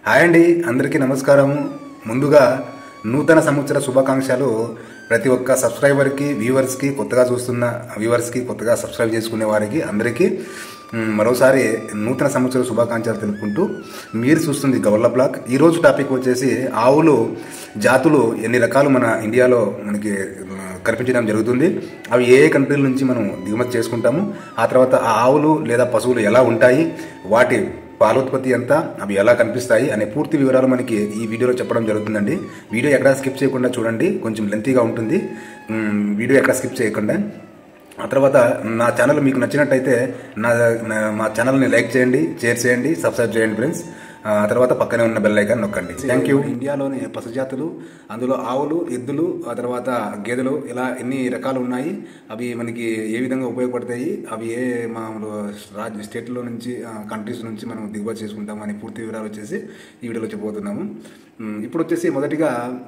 Hi అండి, అందరికీ నమస్కారము. ముందుగా నూతన సంవత్సర శుభాకాంక్షలు ప్రతి ఒక్క సబ్స్క్రైబర్కి, వ్యూవర్స్కి, కొత్తగా చూస్తున్న వ్యూవర్స్కి, కొత్తగా సబ్స్క్రైబ్ చేసుకునే వారికి అందరికీ మరోసారి నూతన సంవత్సర శుభాకాంక్షలు తెలుపుకుంటూ మీరు చూస్తుంది గవర్ల బ్లాగ్. ఈరోజు టాపిక్ వచ్చేసి ఆవులు జాతులు ఎన్ని రకాలు మన ఇండియాలో మనకి కనిపించడం జరుగుతుంది, అవి ఏ కంట్రీల నుంచి మనం దిగుమతి చేసుకుంటాము, ఆ తర్వాత ఆ ఆవులు లేదా పశువులు ఎలా ఉంటాయి, వాటి పాలోత్పత్తి ఎంత, అవి ఎలా కనిపిస్తాయి అనే పూర్తి వివరాలు మనకి ఈ వీడియోలో చెప్పడం జరుగుతుందండి. వీడియో ఎక్కడ స్కిప్ చేయకుండా చూడండి, కొంచెం లెంతీగా ఉంటుంది. వీడియో ఎక్కడ స్కిప్ చేయకుండా. ఆ తర్వాత నా ఛానల్ మీకు నచ్చినట్టయితే మా ఛానల్ని లైక్ చేయండి, షేర్ చేయండి, సబ్స్క్రైబ్ చేయండి ఫ్రెండ్స్. ఆ తర్వాత పక్కనే ఉన్న బెల్ ఐకాన్ నొక్కండి. Thank you. ఇండియాలోని పశు జాతులు, అందులో ఆవులు, ఎద్దులు, ఆ తర్వాత గేదెలు, ఇలా ఎన్ని రకాలు ఉన్నాయి, అవి మనకి ఏ విధంగా ఉపయోగపడతాయి, అవి ఏ మామూలు స్టేట్లో నుంచి, కంట్రీస్ నుంచి మనం దిగుబడి చేసుకుంటాం అనే పూర్తి వివరాలు వచ్చేసి ఈ వీడియోలో చెప్పబోతున్నాము. ఇప్పుడు వచ్చేసి మొదటిగా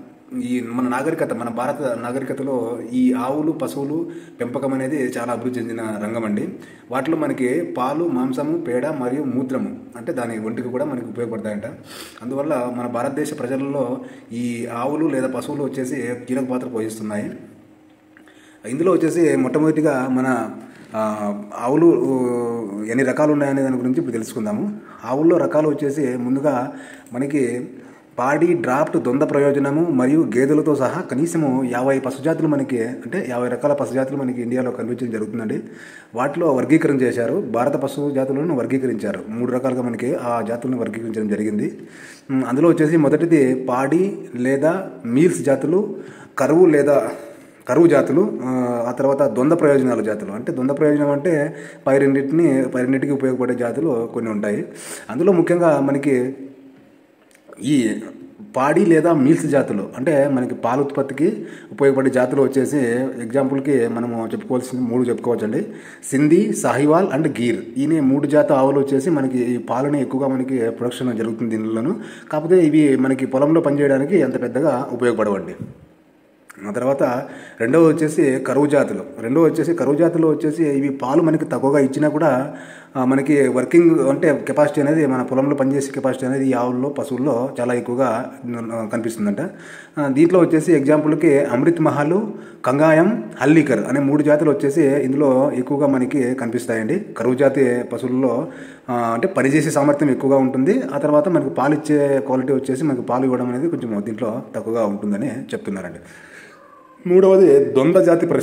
మన భారత నాగరికతలో ఈ ఆవులు, పశువులు పెంపకం అనేది చాలా అభివృద్ధి చెందిన రంగం అండి. వాటిలో మనకి పాలు, మాంసము, పేడ మరియు మూత్రము అంటే దాని ఒంటికి కూడా మనకి ఉపయోగపడతాయంట. అందువల్ల మన భారతదేశ ప్రజలలో ఈ ఆవులు లేదా పశువులు వచ్చేసి కీలక పాత్ర పోషిస్తున్నాయి. ఇందులో వచ్చేసి మొట్టమొదటిగా మన ఆవులు ఎన్ని రకాలు ఉన్నాయనే దాని గురించి ఇప్పుడు తెలుసుకుందాము. ఆవుల్లో రకాలు వచ్చేసి ముందుగా మనకి పాడి, డ్రాఫ్ట్, దొంద ప్రయోజనము మరియు గేదెలతో సహా కనీసము 50 పశుజాతులు మనకి, అంటే 50 రకాల పశుజాతులు మనకి ఇండియాలో కనిపించడం జరుగుతుందండి. వాటిలో వర్గీకరణ చేశారు. భారత పశు జాతులను వర్గీకరించారు. 3 రకాలుగా మనకి ఆ జాతులను వర్గీకరించడం జరిగింది. అందులో వచ్చేసి మొదటిది పాడి లేదా మీల్స్ జాతులు, కరువు జాతులు, ఆ తర్వాత ద్వంద్వ ప్రయోజనాల జాతులు. అంటే ద్వంద్వ ప్రయోజనం అంటే పైరెన్నిటికి ఉపయోగపడే జాతులు కొన్ని ఉంటాయి. అందులో ముఖ్యంగా మనకి ఈ పాడి లేదా మీల్స్ జాతులు అంటే మనకి పాల ఉత్పత్తికి ఉపయోగపడే జాతులు వచ్చేసి ఎగ్జాంపుల్కి మనము చెప్పుకోవాల్సింది 3 చెప్పుకోవచ్చండి. సింధీ, సాహివాల్ అండ్ గీర్. ఈ 3 జాతి ఆవులు వచ్చేసి మనకి ఈ పాలని ఎక్కువగా మనకి ప్రొడక్షన్ జరుగుతుంది దీనిలోను. కాకపోతే ఇవి మనకి పొలంలో పనిచేయడానికి అంత పెద్దగా ఉపయోగపడవండి. ఆ తర్వాత రెండవ వచ్చేసి కరువు జాతులు వచ్చేసి ఇవి పాలు మనకి తక్కువగా ఇచ్చినా కూడా మనకి వర్కింగ్ అంటే కెపాసిటీ అనేది, మన పొలంలో పనిచేసే కెపాసిటీ అనేది ఈ ఆవుల్లో, పశువుల్లో చాలా ఎక్కువగా కనిపిస్తుందంట. దీంట్లో వచ్చేసి ఎగ్జాంపుల్కి అమృత్ మహల్, కంగాయం, హల్లీకర్ అనే 3 జాతులు వచ్చేసి ఇందులో ఎక్కువగా మనకి కనిపిస్తాయండి. కరువు జాతి పశువుల్లో అంటే పనిచేసే సామర్థ్యం ఎక్కువగా ఉంటుంది. ఆ తర్వాత మనకి పాలు ఇచ్చే క్వాలిటీ వచ్చేసి మనకి పాలు ఇవ్వడం అనేది కొంచెం దీంట్లో తక్కువగా ఉంటుందని చెప్తున్నారండి. మూడవది ద్వంద్వ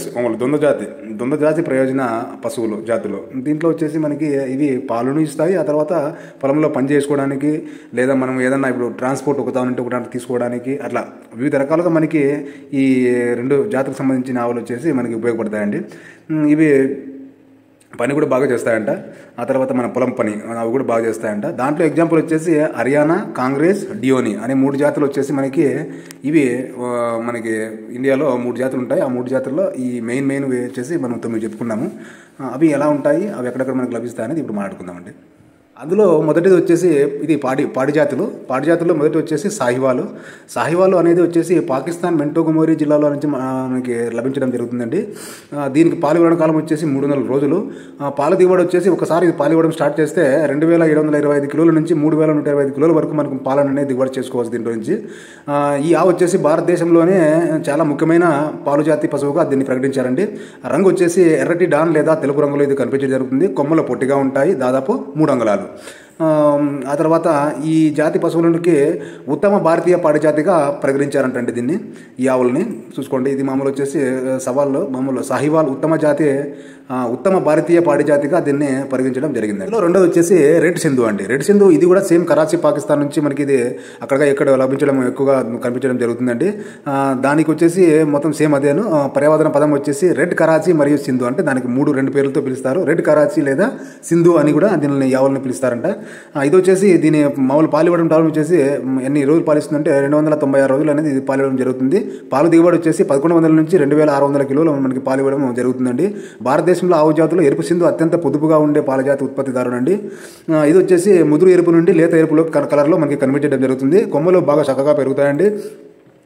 జాతి ప్రయోజన పశువులు జాతులు. దీంట్లో వచ్చేసి మనకి ఇవి పాలను ఇస్తాయి. ఆ తర్వాత పొలంలో పని చేసుకోవడానికి లేదా మనం ఏదన్నా ఇప్పుడు ట్రాన్స్పోర్ట్ ఒకదానంటే ఒకదానికి తీసుకోవడానికి అట్లా వివిధ రకాలుగా మనకి ఈ 2 జాతులకు సంబంధించిన ఆవులు వచ్చేసి మనకి ఉపయోగపడతాయండి. ఇవి పని కూడా బాగా చేస్తాయంట. ఆ తర్వాత మన పొలం పని అవి కూడా బాగా చేస్తాయంట. దాంట్లో ఎగ్జాంపుల్ వచ్చేసి హర్యానా, కాంగ్రెస్, డియోని అనే 3 జాతులు వచ్చేసి మనకి ఇవి మనకి ఇండియాలో 3 జాతులు ఉంటాయి. ఆ 3 జాతుల్లో ఈ మెయిన్ వచ్చేసి మనం 9 చెప్పుకున్నాము. అవి ఎలా ఉంటాయి, అవి ఎక్కడెక్కడ మనకు లభిస్తాయి అనేది ఇప్పుడు మాట్లాడుకుందామండి. అందులో మొదటిది వచ్చేసి ఇది పాడి జాతుల్లో మొదటి వచ్చేసి సాహివాలు అనేది వచ్చేసి పాకిస్తాన్ మెంటోగుమోరీ జిల్లాలో నుంచి మనకి లభించడం జరుగుతుందండి. దీనికి పాలు ఇవ్వడం కాలం వచ్చేసి 300 రోజులు. పాల దిగుబడి వచ్చేసి ఒకసారి పాలు ఇవ్వడం స్టార్ట్ చేస్తే 2725 కిలోల నుంచి 3125 కిలోల వరకు మనకు పాలను అనేది దిగుబడి చేసుకోవచ్చు దీంట్లో నుంచి. ఈ ఆవు వచ్చేసి భారతదేశంలోనే చాలా ముఖ్యమైన పాలు జాతి పశువుగా దీన్ని ప్రకటించారండి. రంగు వచ్చేసి ఎర్రటి డాన్ లేదా తెలుపు రంగులో ఇది కనిపించడం జరుగుతుంది. కొమ్మలు పొట్టిగా ఉంటాయి, దాదాపు 3 అంగుళాలు. ఆ తర్వాత ఈ జాతి పశువులకి ఉత్తమ భారతీయ పాడి జాతిగా పరిగణించారంటండి దీన్ని, ఈ ఆవుల్ని చూసుకోండి. ఇది మామూలు వచ్చేసి సాహివాల్ ఉత్తమ భారతీయ పాడి జాతిగా దీన్ని పరిగణించడం జరిగింది. రెండోది వచ్చేసి రెడ్ సింధు. ఇది కూడా సేమ్ కరాచీ, పాకిస్తాన్ నుంచి మనకి ఇది ఎక్కడ లభించడం ఎక్కువగా కనిపించడం జరుగుతుందండి. దానికి వచ్చేసి మొత్తం సేమ్ అదేను. పర్యావరణ పదం వచ్చేసి రెడ్ కరాచీ మరియు సింధు, అంటే దానికి 2 పేర్లతో పిలుస్తారు. రెడ్ కరాచీ లేదా సింధు అని కూడా దీనిని ఆవులను పిలుస్తారంట. ఇది వచ్చేసి దీని మామూలు పాలు ఇవ్వడం టైం వచ్చేసి ఎన్ని రోజులు పాలిస్తుందంటే 296 రోజులు అనేది ఇది పాలు ఇవ్వడం జరుగుతుంది. పాలు దిగుబడి వచ్చేసి 1100 నుంచి 2600 కిలోలు మనకి పాలు ఇవ్వడం జరుగుతుందండి. భారతదేశంలో ఆవు జాతులు ఎరుపు సింధు అత్యంత పొదుపుగా ఉండే పాల జాతి ఉత్పత్తిదారునండి. ఇది వచ్చేసి ముదురు ఎరుపు నుండి లేత ఎరుపులో కలర్లో మనకి కనిపించడం జరుగుతుంది. కొమ్మలు బాగా చక్కగా పెరుగుతాయండి.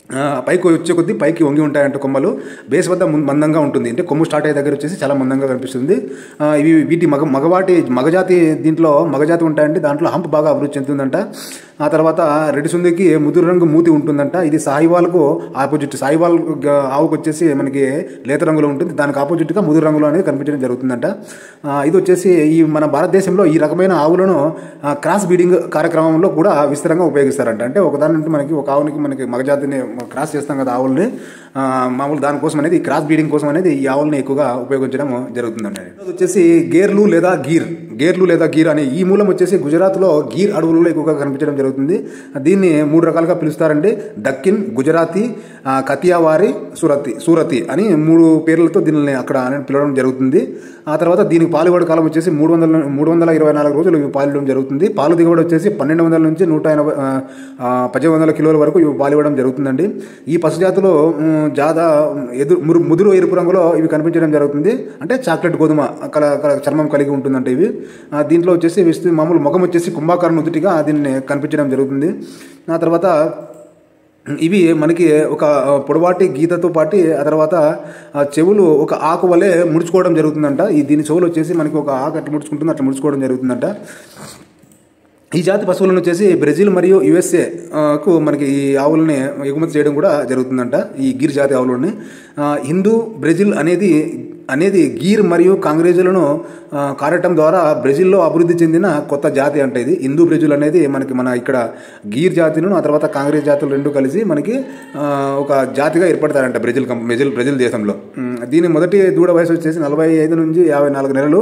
పైకి వచ్చే కొద్దీ పైకి వంగి ఉంటాయంట కొమ్మలు. బేస్ వద్ద మందంగా ఉంటుంది, అంటే కొమ్ము స్టార్ట్ అయ్యే దగ్గర వచ్చేసి చాలా మందంగా కనిపిస్తుంది. ఇవి వీటి మగజాతి దీంట్లో మగజాతి ఉంటాయండి. దాంట్లో హంప్ బాగా అభివృద్ధి చెందుతుందంట. ఆ తర్వాత రెడ్డి సుందికి ముదురు రంగు మూతి ఉంటుందంట. ఇది సాహివాల్కు ఆపోజిట్. సాహివాల్ ఆవుకు వచ్చేసి మనకి లేత రంగులో ఉంటుంది, దానికి ఆపోజిట్గా ముదురు రంగులో అనేది కనిపించడం జరుగుతుందంట. ఇది వచ్చేసి ఈ మన భారతదేశంలో ఈ రకమైన ఆవులను క్రాస్ బ్రీడింగ్ కార్యక్రమంలో కూడా విస్తరంగా ఉపయోగిస్తారంట. అంటే ఒకదాని నుండి మనకి ఒక ఆవునికి మనకి మగజాతిని క్రాస్ చేస్తాం కదా ఆవుల్ని, మామూలు దానికోసం అనేది క్రాస్ బ్రీడింగ్ కోసం అనేది ఈ ఆవుల్ని ఎక్కువగా ఉపయోగించడం జరుగుతుందండి. అది వచ్చేసి గేర్లు లేదా గీర్ అనే ఈ మూలం వచ్చేసి గుజరాత్లో గీర్ అడవులలో ఎక్కువగా కనిపించడం జరుగుతుంది. దీన్ని 3 రకాలుగా పిలుస్తారండి. దక్కిన్, గుజరాతీ, కతియావారి, సూరతి అని 3 పేర్లతో దీనిని అక్కడ పిలవడం జరుగుతుంది. ఆ తర్వాత దీనికి పాలుబడి కాలం వచ్చేసి 324 రోజులు ఇవి పాలివ్వడం జరుగుతుంది. పాలు దిగుబడి వచ్చేసి 1200 నుంచి 1800 కిలోల వరకు ఇవి పాలివ్వడం జరుగుతుందండి. ఈ పశుజాతిలో ముదురు ఎరుపు రంగులో ఇవి కనిపించడం జరుగుతుంది. అంటే చాక్లెట్ గోధుమ చర్మం కలిగి ఉంటుందంటే ఇవి. దీంట్లో వచ్చేసి మామూలు ముఖం వచ్చేసి కుంభాకారం నుదుటిగా దీన్ని కనిపించడం జరుగుతుంది. ఆ తర్వాత ఇవి మనకి ఒక పొడవాటి గీతతో పాటు ఆ తర్వాత చెవులు ఒక ఆకు వలె ముడుచుకోవడం జరుగుతుందంట. దీని చెవులు వచ్చేసి మనకి ఒక ఆకు అట్లా ముడుచుకుంటుంది, అట్లా ముడుచుకోవడం జరుగుతుందంట. ఈ జాతి పశువులను వచ్చేసి బ్రెజిల్ మరియు యుఎస్ఏకు మనకి ఈ ఆవులని ఎగుమతి చేయడం కూడా జరుగుతుందంట, ఈ గిర్ జాతి ఆవులని. హిందూ బ్రెజిల్ అనేది గీర్ మరియు కాంగ్రేజులను కారటం ద్వారా బ్రెజిల్లో అభివృద్ధి చెందిన కొత్త జాతి అంటే ఇది. హిందూ బ్రెజిల్ అనేది మనకి మన ఇక్కడ గీర్ జాతిను ఆ తర్వాత కాంగ్రేజ్ జాతులు రెండు కలిసి మనకి ఒక జాతిగా ఏర్పడతారంట బ్రెజిల్ దేశంలో. దీని మొదటి దూడ వయసు వచ్చేసి 45 నుంచి 54 నెలలు.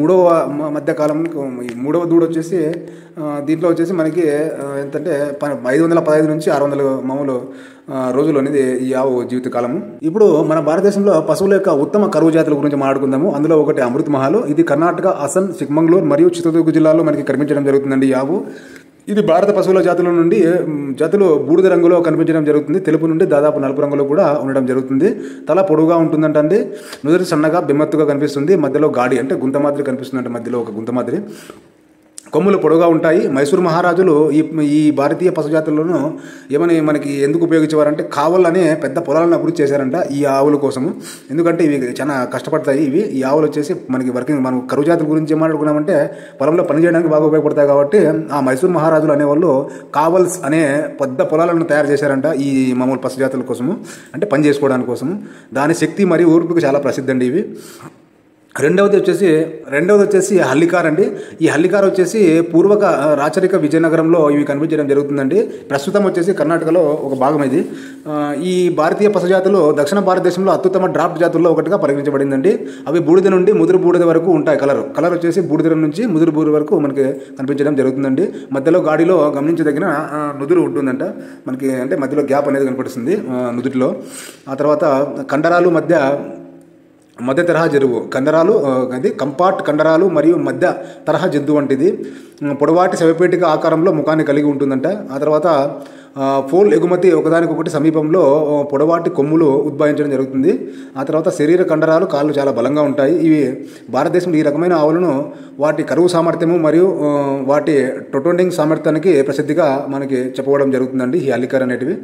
మూడవ దూడ వచ్చేసి దీంట్లో వచ్చేసి మనకి ఎంతంటే 515 నుంచి 600 మామూలు రోజులు అనేది ఈ ఆవు జీవితకాలము. ఇప్పుడు మన భారతదేశంలో పశువుల యొక్క ఉత్తమ కరువు జాతుల గురించి మాట్లాడుకుందాము. అందులో ఒకటి అమృత్ మహల్. ఇది కర్ణాటక, అసన్, చిక్మంగళూరు మరియు చిత్రదుర్గ జిల్లాలో మనకి కనిపించడం జరుగుతుందండి ఈ ఆవు. ఇది భారత పశువుల జాతులు బూడిద రంగులో కనిపించడం జరుగుతుంది. తెలుపు నుండి దాదాపు నలుపు రంగులో కూడా ఉండడం జరుగుతుంది. తల పొడవుగా ఉంటుందంటే నుదురు సన్నగా బెమ్మత్తుగా కనిపిస్తుంది. మధ్యలో గాడి అంటే గుంత మాదిరి కనిపిస్తుందంటే మధ్యలో ఒక గుంత మాదిరి. కొమ్ములు పొడవుగా ఉంటాయి. మైసూరు మహారాజులు ఈ భారతీయ పశుజాతులను మనకి ఎందుకు ఉపయోగించేవారంటే కావల్ అనే పెద్ద పొలాలను అభివృద్ధి చేశారంట ఈ ఆవుల కోసము. ఎందుకంటే ఇవి చాలా కష్టపడతాయి. ఈ ఆవులు వచ్చేసి మనం కరువు జాతుల గురించి మాట్లాడుకున్నామంటే పొలంలో పని చేయడానికి బాగా ఉపయోగపడతాయి. కాబట్టి ఆ మైసూరు మహారాజులు అనేవాళ్ళు కావల్స్ అనే పెద్ద పొలాలను తయారు చేశారంట ఈ మామూలు పశుజాతుల కోసము, అంటే పని చేసుకోవడానికి కోసము. దాని శక్తి మరియు ఊర్పుకి చాలా ప్రసిద్ధి అండి ఇవి. రెండవది వచ్చేసి హల్లికార్ అండి. ఈ హల్లికార్ వచ్చేసి పూర్వక రాచరిక విజయనగరంలో ఇవి కనిపించడం జరుగుతుందండి. ప్రస్తుతం వచ్చేసి కర్ణాటకలో ఒక భాగం ఇది. ఈ భారతీయ పశుజాతులు దక్షిణ భారతదేశంలో అత్యుత్తమ డ్రాఫ్ట్ జాతుల్లో ఒకటిగా పరిగణించబడిందండి. అవి బూడిద నుండి ముదురు బూడిద వరకు ఉంటాయి. కలర్ వచ్చేసి బూడిద నుంచి ముదురు బూడిద వరకు మనకి కనిపించడం జరుగుతుందండి. మధ్యలో గాడిలో గమనించదగిన నుదురు ఉంటుందంట మనకి, అంటే మధ్యలో గ్యాప్ అనేది కనపడుతుంది నుదుటిలో. ఆ తర్వాత కండరాలు మధ్య తరహా జరువు కండరాలు, అది కంపార్ట్ కండరాలు మరియు మధ్య తరహా జంతువు వంటిది. పొడవాటి శవపేటిక ఆకారంలో ముఖాన్ని కలిగి ఉంటుందంట. ఆ తర్వాత ఫోల్ ఎగుమతి ఒకదానికొకటి సమీపంలో పొడవాటి కొమ్ములు ఉద్భవించడం జరుగుతుంది. ఆ తర్వాత శరీర కండరాలు, కాళ్ళు చాలా బలంగా ఉంటాయి. ఇవి భారతదేశంలో ఈ రకమైన ఆవులను వాటి కరువు సామర్థ్యము మరియు వాటి టొటోండింగ్ సామర్థ్యానికి ప్రసిద్ధిగా మనకి చెప్పుకోవడం జరుగుతుందండి ఈ హల్లికార్ అనేటివి.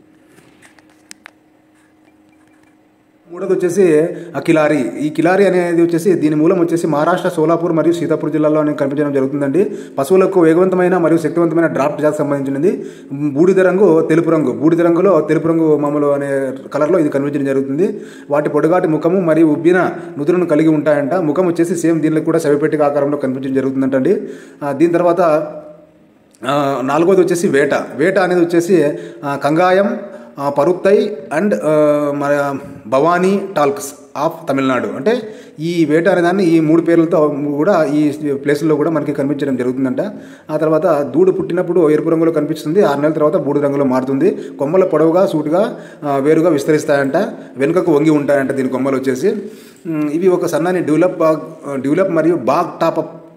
మూడోది వచ్చేసి కిలారి. ఈ కిలారి అనేది వచ్చేసి దీని మూలం వచ్చేసి మహారాష్ట్ర, సోలాపూర్ మరియు సీతాపూర్ జిల్లాలో కనిపించడం జరుగుతుందండి. పశువులకు వేగవంతమైన మరియు శక్తివంతమైన డ్రాఫ్ట్ జాతికి సంబంధించినది. బూడిద రంగులో తెలుపు రంగు మామూలు అనే కలర్లో ఇది కనిపించడం జరుగుతుంది. వాటి పొడగాటి ముఖము మరియు ఉబ్బిన నుదురును కలిగి ఉంటాయంట. ముఖం వచ్చేసి సేమ్ దీనిలో కూడా శవపేటిక ఆకారంలో కనిపించడం జరుగుతుందంటండి. దీని తర్వాత నాలుగోది వచ్చేసి వేట అనేది వచ్చేసి కంగాయం, పరుత్తై అండ్ మన భవానీ టాల్క్స్ ఆఫ్ తమిళనాడు. అంటే ఈ వేట అనేదాన్ని ఈ 3 పేర్లతో కూడా ఈ ప్లేసుల్లో కూడా మనకి కనిపించడం జరుగుతుందంట. ఆ తర్వాత దూడు పుట్టినప్పుడు ఎరుపు రంగులో కనిపిస్తుంది. 6 నెలల తర్వాత బూడిద రంగులో మారుతుంది. కొమ్మల పొడవుగా సూటుగా వేరుగా విస్తరిస్తాయంట. వెనుకకు వంగి ఉంటాయంట దీని కొమ్మలు వచ్చేసి. ఇవి ఒక సన్నని డ్యూలప్ మరియు బాగ్ టాప్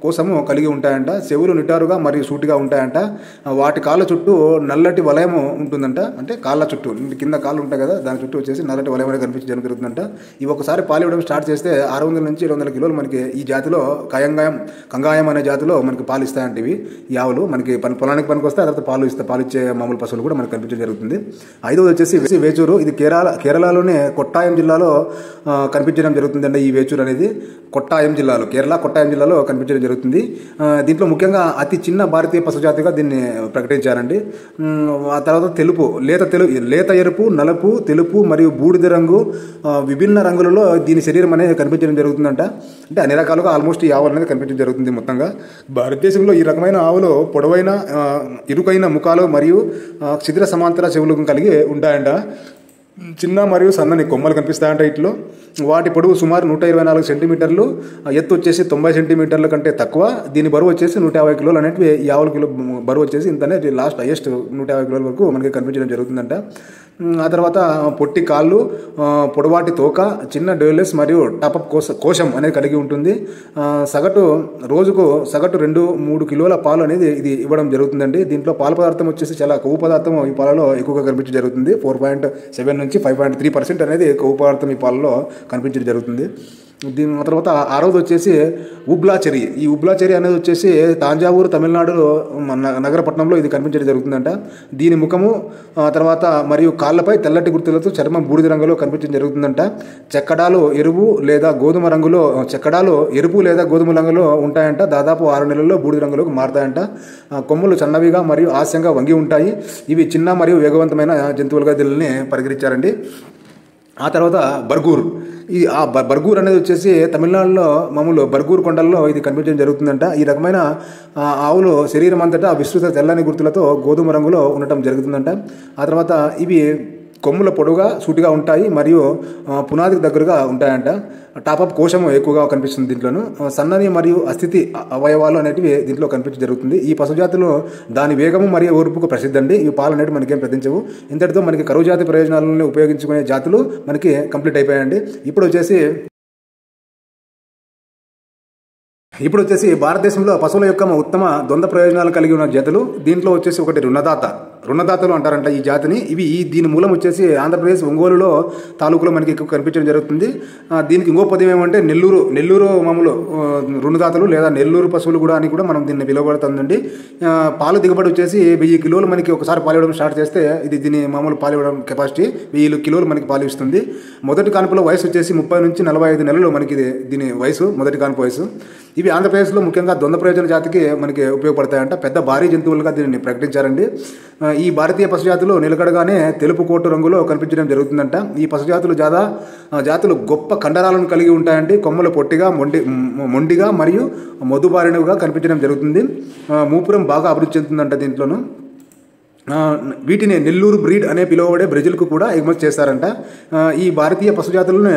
కోసము కలిగి ఉంటాయంట. చెవులు నిటారుగా మరియు సూటిగా ఉంటాయంట. వాటి కాళ్ళ చుట్టూ నల్లటి వలయం ఉంటుందంట. అంటే కాళ్ళ చుట్టూ కింద కాళ్ళు ఉంటాయి కదా, దాని చుట్టూ వచ్చేసి నల్లటి వలయం అనేది కనిపించడం జరుగుతుందంట. ఇవి ఒకసారి పాలు ఇవ్వడం స్టార్ట్ చేస్తే 600 నుంచి 700 కిలోలు మనకి ఈ జాతిలో కంగాయం అనే జాతిలో మనకి పాలు ఇస్తాయంట. ఇవి ఈ ఆవులు మనకి పొలానికి పనికి వస్తే ఆ తర్వాత పాలిచ్చే మామూలు పశువులు కూడా మనకు కనిపించడం జరుగుతుంది. ఐదవది వచ్చేసి వేచూరు. ఇది కేరళలోనే కొట్టాయం జిల్లాలో కనిపించడం జరుగుతుందండి. ఈ వేచూరు అనేది కేరళ కొట్టాయం జిల్లాలో కనిపించడం జరుగుతుంది. దీంట్లో ముఖ్యంగా అతి చిన్న భారతీయ పశుజాతిగా దీన్ని ప్రకటించారండి. ఆ తర్వాత లేత ఎరుపు, నలుపు, తెలుపు మరియు బూడిద రంగు విభిన్న రంగులలో దీని శరీరం అనేది కనిపించడం జరుగుతుందంట. అంటే అన్ని రకాలుగా ఆల్మోస్ట్ ఈ ఆవులు అనేది కనిపించడం జరుగుతుంది. మొత్తంగా భారతదేశంలో ఈ రకమైన ఆవులు పొడవైన ఇరుకైన ముఖాలు మరియు క్షిద్ర సమాంతర చెవులు కలిగి ఉంటాయంట. చిన్న మరియు సన్నని కొమ్మలు కనిపిస్తాయంట వీటిలో. వాటి పొడవు సుమారు 124 సెంటీమీటర్లు, ఎత్తు వచ్చేసి 90 సెంటీమీటర్ల కంటే తక్కువ. దీని బరువు వచ్చేసి 150 కిలోలు అనేటివి. ఈ 50 కిలో బరువు వచ్చేసి ఇంతనే లాస్ట్ హైయెస్ట్ 150 కిలోల వరకు మనకి కనిపించడం జరుగుతుందంట. ఆ తర్వాత పొట్టి కాళ్ళు, పొడవాటి తోక, చిన్న డోలెస్ మరియు టాపప్ కోశం అనేది కలిగి ఉంటుంది. రోజుకు సగటు 2-3 కిలోల పాలు అనేది ఇది ఇవ్వడం జరుగుతుందండి. దీంట్లో పాల పదార్థం వచ్చేసి చాలా కొవ్వు పదార్థం ఈ పాలలో ఎక్కువగా కనిపించడం జరుగుతుంది. 4.7 నుంచి 5.3% అనేది కొవ్వు పదార్థం ఈ పాలలో కనిపించడం జరుగుతుంది. దీని తర్వాత ఆరోది వచ్చేసి ఉబ్లాచెరి. ఈ ఉబ్లాచెరి అనేది వచ్చేసి తాంజావూరు తమిళనాడులో నగరపట్నంలో ఇది కనిపించడం జరుగుతుందంట. దీని ముఖము తర్వాత మరియు కాళ్ళపై తెల్లటి గుర్తులతో చర్మం బూడిద రంగులో కనిపించడం జరుగుతుందంట. చెక్కడాలు ఎరుపు లేదా గోధుమ రంగులో ఉంటాయంట. దాదాపు 6 నెలల్లో బూడిద రంగులోకి మారుతాయంట. కొమ్ములు చిన్నవిగా మరియు ఆశంగా వంగి ఉంటాయి. ఇవి చిన్న మరియు వేగవంతమైన జంతువులుగా దీనిని పరిగణించారండి. ఆ తర్వాత బర్గూర్. బర్గూర్ అనేది వచ్చేసి తమిళనాడులో మామూలు బర్గూర్ కొండల్లో ఇది కనిపించడం జరుగుతుందంట. ఈ రకమైన ఆవులు శరీరం అంతటా విస్తృత తెల్లని గుర్తులతో గోధుమ రంగులో ఉండటం జరుగుతుందంట. ఆ తర్వాత ఇవి కొమ్ముల పొడవుగా సూటిగా ఉంటాయి మరియు పునాదికి దగ్గరగా ఉంటాయంట. టాపప్ కోశము ఎక్కువగా కనిపిస్తుంది దీంట్లోను. సన్నని మరియు అస్థితి అవయవాలు అనేటివి దీంట్లో కనిపించడం జరుగుతుంది. ఈ పశుజాతులు దాని వేగము మరియు ఓర్పుకు ప్రసిద్ధి అండి. ఈ పాలు అనేవి మనకేం ప్రతించవు. ఇంతటితో మనకి కరువు జాతి ప్రయోజనాలను ఉపయోగించుకునే జాతులు మనకి కంప్లీట్ అయిపోయాయండి. ఇప్పుడు వచ్చేసి భారతదేశంలో పశువుల యొక్క ఉత్తమ ద్వంద్వ ప్రయోజనాలు కలిగి ఉన్న జాతులు. దీంట్లో వచ్చేసి ఒకటి రుణదాతలు అంటారంట ఈ జాతిని. దీని మూలం వచ్చేసి ఆంధ్రప్రదేశ్ ఒంగోలులో తాలూకులో మనకి ఎక్కువ కనిపించడం జరుగుతుంది. దీనికి ఇంకో పదం ఏమంటే నెల్లూరు మామూలు రుణదాతలు లేదా నెల్లూరు పశువులు కూడా అని కూడా మనం దీన్ని పిలువబడుతుందండి. పాలు దిగుబడి వచ్చేసి 1000 కిలోలు మనకి ఒకసారి పాలు ఇవ్వడం స్టార్ట్ చేస్తే దీని మామూలు పాలు ఇవ్వడం కెపాసిటీ 1000 కిలోలు మనకి పాలు ఇస్తుంది. మొదటి కాన్పులో వయసు వచ్చేసి 30 నుంచి 45 నెలలు మనకి దీని వయసు, మొదటి కాన్పు వయసు. ఇవి ఆంధ్రప్రదేశ్లో ముఖ్యంగా ద్వంద్వ ప్రయోజన జాతికి మనకి ఉపయోగపడతాయంట. పెద్ద భారీ జంతువులుగా దీనిని ప్రకటించారండి. ఈ భారతీయ పశుజాతులు నిలకడగానే తెలుపు కోటు రంగులో కనిపించడం జరుగుతుందంట. ఈ పశుజాతులు జాతులు గొప్ప కండరాలను కలిగి ఉంటాయండి. కొమ్మలు పొట్టిగా మొండిగా మరియు మొద్దుబారినవిగా కనిపించడం జరుగుతుంది. మూపురం బాగా అభివృద్ధి చెందుతుందంట దీంట్లోనూ. వీటిని నెల్లూరు బ్రీడ్ అనే పిలువబడే బ్రెజిల్కు కూడా ఎగుమతి చేస్తారంట. ఈ భారతీయ పశుజాతులను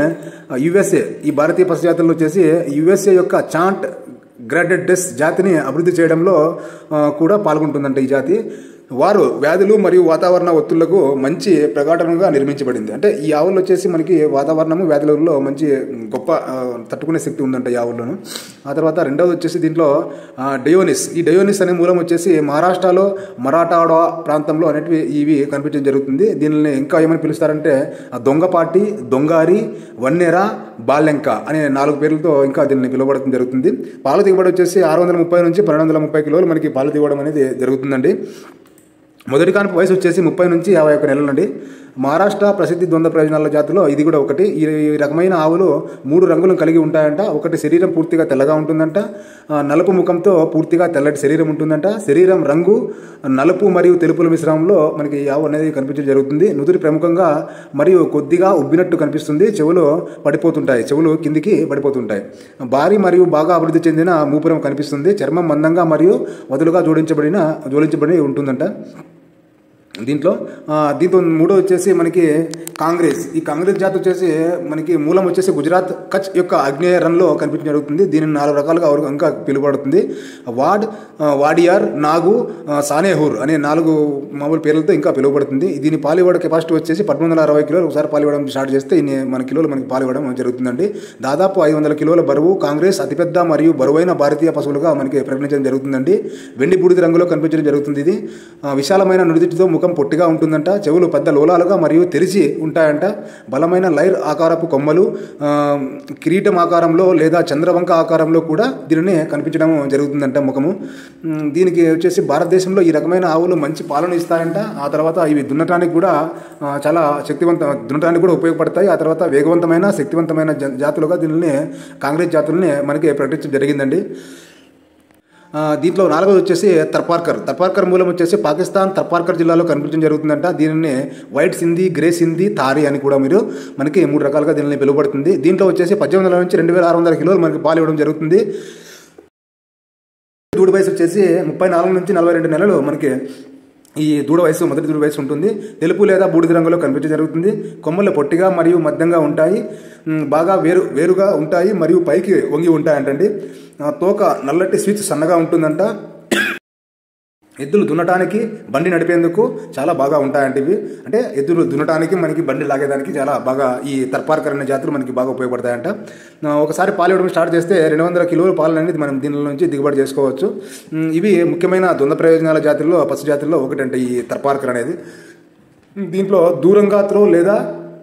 వచ్చేసి యుఎస్ఏ యొక్క చాంట్ గ్రాడెడ్డెస్ జాతిని అభివృద్ధి చేయడంలో కూడా పాల్గొంటుందంట ఈ జాతి. వారు వ్యాధులు మరియు వాతావరణ ఒత్తిళ్లకు మంచి ప్రగాఢంగా నిర్మించబడింది. అంటే ఈ ఆవులు వచ్చేసి మనకి వాతావరణము వ్యాధులలో మంచి గొప్ప తట్టుకునే శక్తి ఉందంట ఈ ఆవుల్లోను. ఆ తర్వాత రెండవది వచ్చేసి దీంట్లో డయోనిస్. ఈ డయోనిస్ అనే మూలం వచ్చేసి మహారాష్ట్రలో మరాఠాడా ప్రాంతంలో అనేటివి ఇవి కనిపించడం జరుగుతుంది. దీనిని ఇంకా ఏమని పిలుస్తారంటే దొంగపాటి, దొంగారి, వన్నెర, బాలెంక అనే 4 పేర్లతో ఇంకా దీన్ని పిలువబడటం జరుగుతుంది. పాల దిగుబడి వచ్చేసి 630 నుంచి 1230 కిలోలు మనకి పాలు దిగడం అనేది జరుగుతుందండి. మొదటి కాన్పు వయసు వచ్చేసి 30 నుంచి 51 నెలల నుండి. మహారాష్ట్ర ప్రసిద్ధి ద్వంద్వ ప్రయోజనాల జాతిలో ఇది కూడా ఒకటి. ఈ రకమైన ఆవులు 3 రంగులను కలిగి ఉంటాయంట. ఒకటి శరీరం పూర్తిగా తెల్లగా ఉంటుందంట. నలుపు ముఖంతో పూర్తిగా తెల్లటి శరీరం ఉంటుందంట. శరీరం రంగు నలుపు మరియు తెలుపుల మిశ్రమంలో మనకి ఈ ఆవు అనేది కనిపించడం జరుగుతుంది. నుదురు ప్రముఖంగా మరియు కొద్దిగా ఉబ్బినట్టు కనిపిస్తుంది. చెవులు కిందికి పడిపోతుంటాయి. భారీ మరియు బాగా అభివృద్ధి చెందిన మూపురం కనిపిస్తుంది. చర్మం మందంగా మరియు వదులుగా జోడించబడి ఉంటుందంట. దీంతో మూడో వచ్చేసి మనకి కాంగ్రెస్. ఈ కాంగ్రెస్ జాతి వచ్చేసి మనకి మూలం వచ్చేసి గుజరాత్ కచ్ యొక్క ఆగ్నేయ రన్లో కనిపించడం జరుగుతుంది. దీనిని 4 రకాలుగా ఇంకా పిలువబడుతుంది. వాడియార్, నాగు, సానేహూర్ అనే 4 మామూలు పేర్లతో ఇంకా పిలువబడుతుంది. దీని పాలు ఇవ్వడం కెపాసిటీ వచ్చేసి 1860 కిలోలు. ఒకసారి పాలు ఇవ్వడం స్టార్ట్ చేస్తే ఇన్ని కిలోలు మనకి పాలు ఇవ్వడం జరుగుతుందండి. దాదాపు 500 కిలోల బరువు. కాంగ్రెస్ అతిపెద్ద మరియు బరువైన భారతీయ పశువులుగా మనకి ప్రకటించడం జరుగుతుందండి. వెండి బూడిద రంగులో కనిపించడం జరుగుతుంది. ఇది విశాలమైన నుడిదిటితో ముఖం పొట్టిగా ఉంటుందంట. చెవులు పెద్ద లోలాలుగా మరియు తెరిచి ఉంటాయంట. బలమైన లైర్ ఆకారపు కొమ్మలు, కిరీటం ఆకారంలో లేదా చంద్రవంక ఆకారంలో కూడా దీనిని కనిపించడం జరుగుతుందంట ముఖము. దీనికి వచ్చేసి భారతదేశంలో ఈ రకమైన ఆవులు మంచి పాలను ఇస్తాయంట. ఆ తర్వాత ఇవి దున్నటానికి కూడా చాలా దున్నటానికి కూడా ఉపయోగపడతాయి. ఆ తర్వాత వేగవంతమైన శక్తివంతమైన జాతులుగా దీనిని కాంగ్రెస్ జాతుల్ని మనకి ప్రకటించడం జరిగిందండి. దీంట్లో 4వది వచ్చేసి తర్పార్కర్ మూలం వచ్చేసి పాకిస్తాన్ తర్పార్కర్ జిల్లాలో కనిపించడం జరుగుతుందంట. దీనిని వైట్ సింధీ, గ్రే సింధీ, తారీ అని కూడా మనకి 3 రకాలుగా దీనిని పిలువబడుతుంది. దీంట్లో వచ్చేసి 1800 నుంచి 2600 కిలోలు మనకి పాలు ఇవ్వడం జరుగుతుంది. దూడ వయసు వచ్చేసి 34 నుంచి 42 నెలలు మనకి ఈ మొదటి దూడ వయసు ఉంటుంది. తెలుపు లేదా బూడిద రంగులో కనిపించడం జరుగుతుంది. కొమ్మలు పొట్టిగా మరియు మధ్యంగా ఉంటాయి. బాగా వేరుగా ఉంటాయి మరియు పైకి వంగి ఉంటాయంటండి. తోక నల్లటి స్విచ్ సన్నగా ఉంటుందంట. ఎద్దులు దున్నటానికి, బండి నడిపేందుకు చాలా బాగా ఉంటాయంట ఇవి. అంటే ఎద్దులు దున్నటానికి, మనకి బండి లాగేదానికి చాలా బాగా ఈ తర్పార్కర్ అనే జాతులు మనకి బాగా ఉపయోగపడతాయంట. ఒకసారి పాలు ఇవ్వడం స్టార్ట్ చేస్తే 200 కిలోల పాలు అనేది మనం దీనిలో నుంచి దిగుబడి చేసుకోవచ్చు. ఇవి ముఖ్యమైన ద్వంద్వ ప్రయోజనాల జాతుల్లో, పశు జాతుల్లో ఒకటంటే ఈ తర్పార్కర్ అనేది. దీంట్లో దూరంగా త్రో లేదా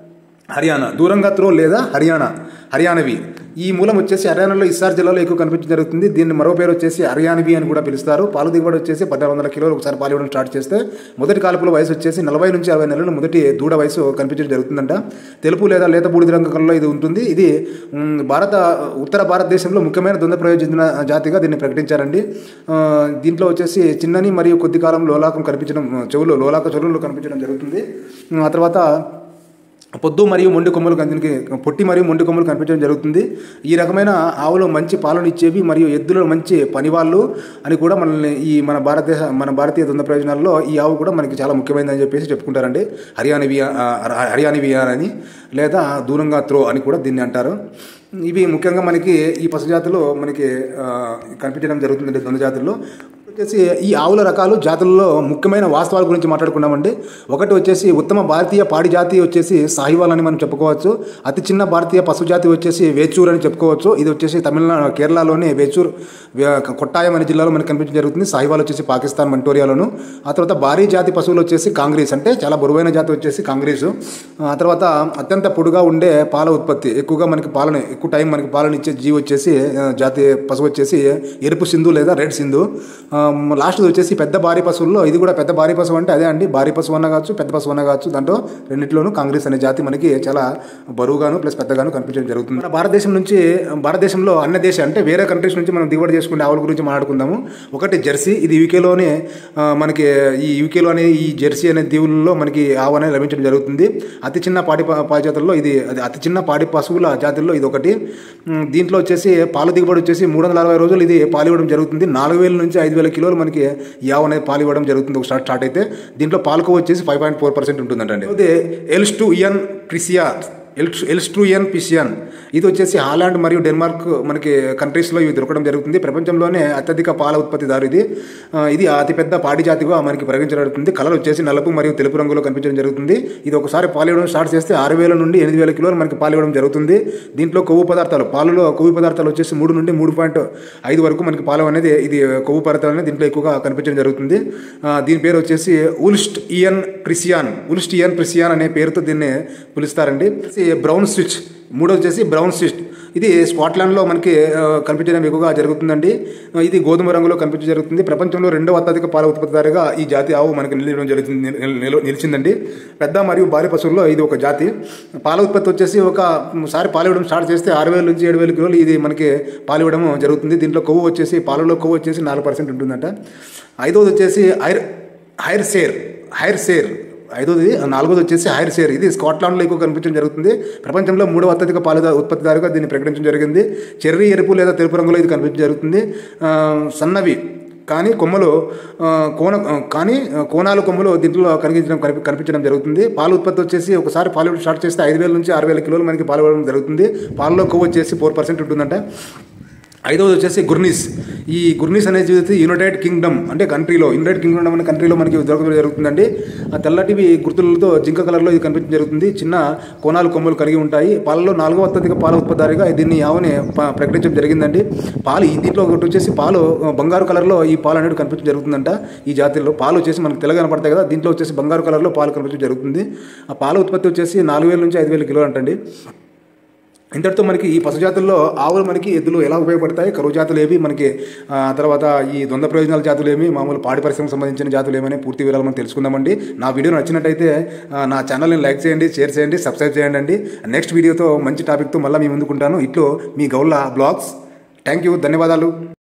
హర్యానవి. ఈ మూలం వచ్చేసి హర్యానాలో ఇస్సార్ జిల్లాలో ఎక్కువ కనిపించడం జరుగుతుంది. దీన్ని మరో పేరు వచ్చేసి హర్యానవి అని కూడా పిలుస్తారు. పాలు దిగుబడి వచ్చేసి 1600 కిలోలు ఒకసారి పాలు ఇవ్వడం స్టార్ట్ చేస్తే మొదటి కాల్పుల వయసు వచ్చేసి 40 నుంచి 60 నెలలు మొదటి దూడ వయసు కనిపించడం జరుగుతుందంట. తెలుపు లేదా లేత బూడిద రంగులో ఇది ఉంటుంది. ఇది ఉత్తర భారతదేశంలో ముఖ్యమైన ద్వంద్వ ప్రయోజన జాతిగా దీన్ని ప్రకటించారండి. దీంట్లో వచ్చేసి చిన్నని మరియు కొద్ది కాలం లోలాకం కనిపించడం, చెవులు కనిపించడం జరుగుతుంది. ఆ తర్వాత పొట్టి మరియు మొండి కొమ్మలు కనిపించడం జరుగుతుంది. ఈ రకమైన ఆవులు మంచి పాలను ఇచ్చేవి మరియు ఎద్దులు మంచి పనివాళ్ళు అని కూడా మన భారతీయ ద్వంద్వ ప్రయోజనాల్లో ఈ ఆవు కూడా మనకి చాలా ముఖ్యమైనదని చెప్పేసి చెప్పుకుంటారండి. హర్యానవి అని లేదా దూరంగా త్రో అని కూడా దీన్ని అంటారు. ఇవి ముఖ్యంగా మనకి ఈ పశు జాతులు మనకి కనిపించడం జరుగుతుంది ద్వంద్వ జాతుల్లో. వచ్చేసి ఈ ఆవుల రకాలు జాతుల్లో ముఖ్యమైన వాస్తవాల గురించి మాట్లాడుకున్నామండి. ఒకటి వచ్చేసి ఉత్తమ భారతీయ పాడి జాతి వచ్చేసి సాహివాల్ అని మనం చెప్పుకోవచ్చు. అతి చిన్న భారతీయ పశు జాతి వచ్చేసి వేచూర్ అని చెప్పుకోవచ్చు. ఇది వచ్చేసి కేరళలోని వేచూర్ కొట్టాయం అనే జిల్లాలో మనకు కనిపించడం జరుగుతుంది. సాహివాల్ వచ్చేసి పాకిస్తాన్ మంటోరియాలోను. ఆ తర్వాత భారీ జాతి పశువులు వచ్చేసి కాంగ్రీస్, అంటే చాలా బరువైన జాతి వచ్చేసి కాంగ్రీసు. ఆ తర్వాత అత్యంత పొడుగా ఉండే పాల ఉత్పత్తి, ఎక్కువ టైం మనకి పాలను ఇచ్చే జీవి వచ్చేసి జాతి పశువు వచ్చేసి ఎరుపు సింధు లేదా రెడ్ సింధు. లాస్ట్ వచ్చేసి పెద్ద భారీ పశువుల్లో ఇది కూడా పెద్ద భారీ పశువు అంటే అదే అండి. భారీ పశువు అన్న కావచ్చు, పెద్ద పశువు అన్న కావచ్చు. దాంట్లో రెండింటిలోనూ కాంగ్రెస్ అనే జాతి మనకి చాలా బరువుగాను ప్లస్ పెద్దగాను కనిపించడం జరుగుతుంది. మన భారతదేశంలో అన్ని దేశం అంటే వేరే కంట్రీస్ నుంచి మనం దిగుబడి చేసుకునే ఆవుల గురించి మాట్లాడుకుందాము. ఒకటి జెర్సీ. ఇది యూకేలోనే మనకి యూకేలో అనే ఈ జెర్సీ అనే దీవుల్లో మనకి ఆవు అనేది లభించడం జరుగుతుంది. అతి చిన్న పాడి జాతుల్లో అతి చిన్న పాడి పశువుల జాతుల్లో ఇది ఒకటి. దీంట్లో వచ్చేసి పాల దిగుబడి వచ్చేసి 360 రోజులు ఇది పాలు ఇవ్వడం జరుగుతుంది. 4000 నుంచి 5000 కిలోలు మనకి ఈ ఆవు అనేది పాలు ఇవ్వడం జరుగుతుంది ఒక స్టార్ట్ అయితే. దీంట్లో పాలకు వచ్చేసి 5.4% ఉంటుందండి. అదే ఎల్స్ట్రూయన్ పిసియన్ ఇది వచ్చేసి హాలాండ్ మరియు డెన్మార్క్ మనకి కంట్రీస్లో ఇవి దొరకడం జరుగుతుంది. ప్రపంచంలోనే అత్యధిక పాల ఉత్పత్తిదారు ఇది అతిపెద్ద పాడి జాతిగా మనకి పరిగణించబడుతుంది. కలర్ వచ్చేసి నలుపు మరియు తెలుపు రంగులో కనిపించడం జరుగుతుంది. ఇది ఒకసారి పాలు ఇవ్వడం స్టార్ట్ చేస్తే 6000 నుండి 8000 కిలోలు మనకి పాలు ఇవ్వడం జరుగుతుంది. దీంట్లో పాలలో కొవ్వు పదార్థాలు వచ్చేసి 3 నుండి 3.5 వరకు మనకి పాలు అనేది ఇది కొవ్వు పదార్థాలు అనేది దీంట్లో ఎక్కువగా కనిపించడం జరుగుతుంది. దీని పేరు వచ్చేసి ఉల్స్టియన్ ప్రిసియాన్ అనే పేరుతో దీన్ని పిలుస్తారండి. Brown switch. మూడో వచ్చేసి బ్రౌన్ స్విచ్. ఇది స్కాట్లాండ్లో మనకి కనిపించడం ఎక్కువగా జరుగుతుందండి. ఇది గోధుమ రంగులో కనిపించడం జరుగుతుంది. ప్రపంచంలో 2వ అత్యధిక పాల ఉత్పత్తిదారుగా ఈ జాతి ఆవు మనకి నిలిచిందండి. పెద్ద మరియు భారీ పశువుల్లో ఇది ఒక జాతి. పాల ఉత్పత్తి వచ్చేసి ఒకసారి పాలు ఇవ్వడం స్టార్ట్ చేస్తే 6000 నుంచి 7000 కిలోలు ఇది మనకి పాలు ఇవ్వడం జరుగుతుంది. దీంట్లో పాలలో కొవ్వు వచ్చేసి 4% ఉంటుందంట. ఐదవది వచ్చేసి హైర్ సేర్. నాలుగోది వచ్చేసి హైర్ షేర్. ఇది స్కాట్లాండ్లో ఎక్కువ కనిపించడం జరుగుతుంది. ప్రపంచంలో 3వ అత్యధిక పాల ఉత్పత్తిదారుగా దీన్ని ప్రకటించడం జరిగింది. చెర్రీ ఎరుపు లేదా తెలుపు రంగులో ఇది కనిపించడం జరుగుతుంది. కానీ కొమ్మలు కోనాలు కొమ్మలు దీంట్లో కనిపించడం జరుగుతుంది. పాల ఉత్పత్తి వచ్చేసి ఒకసారి పాలు స్టార్ట్ చేస్తే 5,000 నుంచి 6,000 కిలోలు మనకి పాలు ఇవ్వడం జరుగుతుంది. పాలలో కొవ్వు వచ్చేసి 4% ఉంటుందంట. ఐదవది వచ్చేసి గుర్నీస్. ఈ గుర్నీస్ అనేది యునైటెడ్ కింగ్డమ్ అనే కంట్రీలో మనకి దొరకడం జరుగుతుందండి. ఆ తెల్లటివి గుర్తులతో జింక కలర్లో ఇది కనిపించడం జరుగుతుంది. చిన్న కోనాలు కొమ్మలు కలిగి ఉంటాయి. పాలలో 4వ అత్యధిక పాల ఉత్పత్తిదారిగా దీన్ని ఆవుని ప్రకటించడం జరిగిందండి. దీంట్లో ఒకటి వచ్చేసి పాలు బంగారు కలర్లో ఈ పాలు అనేది కనిపించడం జరుగుతుందంట. ఈ జాతిలో పాలు వచ్చేసి మనకు తెల్లగా కనపడతాయి కదా, దీంట్లో వచ్చేసి బంగారు కలర్లో పాలు కనిపించడం జరుగుతుంది. ఆ పాల ఉత్పత్తి వచ్చేసి 4,000 నుంచి 5,000 కిలోలు అంటండి. ఇంతటితో మనకి ఈ పశు జాతుల్లో ఆవులు మనకి ఎద్దులు ఎలా ఉపయోగపడతాయి, కరువు జాతులు ఏవి మనకి, తర్వాత ఈ ద్వంద్వ ప్రయోజనాల జాతులు ఏమి, మామూలు పాడి పరిశ్రమకు సంబంధించిన జాతులు ఏమని పూర్తి వివరాలు మనం తెలుసుకుందామండి. నా వీడియో నచ్చినట్టయితే నా ఛానల్ని లైక్ చేయండి, షేర్ చేయండి, సబ్స్క్రైబ్ చేయండి అండి. నెక్స్ట్ వీడియోతో మంచి టాపిక్తో మళ్ళీ మీ ముందుకుంటాను. ఇట్లో మీ గౌళ్ళ బ్లాగ్స్. థ్యాంక్ యూ, ధన్యవాదాలు.